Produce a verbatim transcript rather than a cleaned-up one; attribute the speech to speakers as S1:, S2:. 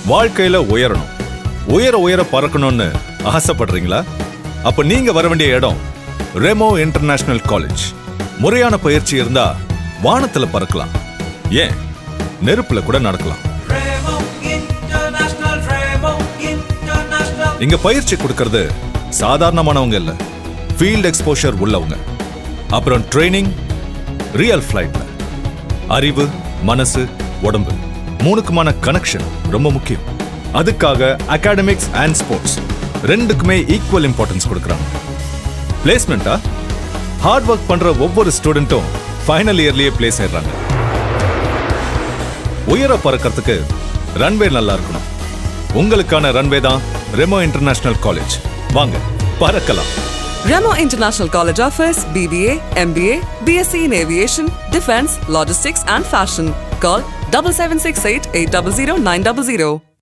S1: வாழ்க்கையில உயரணும், உயர உயர பறக்கணும்னு ஆசைப்படுறீங்களா? அப்ப நீங்க வர வேண்டிய இடம் ரெமோ இன்டர்நேஷனல் காலேஜ். முறையான பயிற்சி இருந்தா வானத்துல பறக்கலாம், ஏன் நெருப்புல கூட நடக்கலாம். இங்க பயிற்சி கொடுக்கிறது சாதாரணமானவங்க இல்ல, ஃபீல்ட் எக்ஸ்போஷர் உள்ளவங்க. அப்புறம் ட்ரைனிங் ரியல் ஃபிளைட்ல. அறிவு, மனசு, உடம்பு மூணுக்குமான கனெக்ஷன் ரொம்ப முக்கியம். அதுக்காக அகாடமிக்ஸ் அண்ட் ஸ்போர்ட்ஸ் ரெண்டுக்குமே ஈக்குவல் இம்பார்ட்டன்ஸ் கொடுக்குறாங்க. பிளேஸ்மெண்டா? ஹார்ட் ஒர்க் பண்ற ஒவ்வொரு ஸ்டூடெண்ட்டும் ஃபைனல் இயர்லயே பிளேஸ் ஆயிடுறாங்க. உயர பறக்கிறதுக்கு ரன்வே நல்லா இருக்கணும். உங்களுக்கான ரன்வே தான் ரெமோ இன்டர்நேஷனல் காலேஜ். வாங்க பறக்கலாம்.
S2: Remo International College offers B B A, M B A, B S c in Aviation, Defence, Logistics and Fashion. Call seven seven six eight eight zero zero nine zero zero.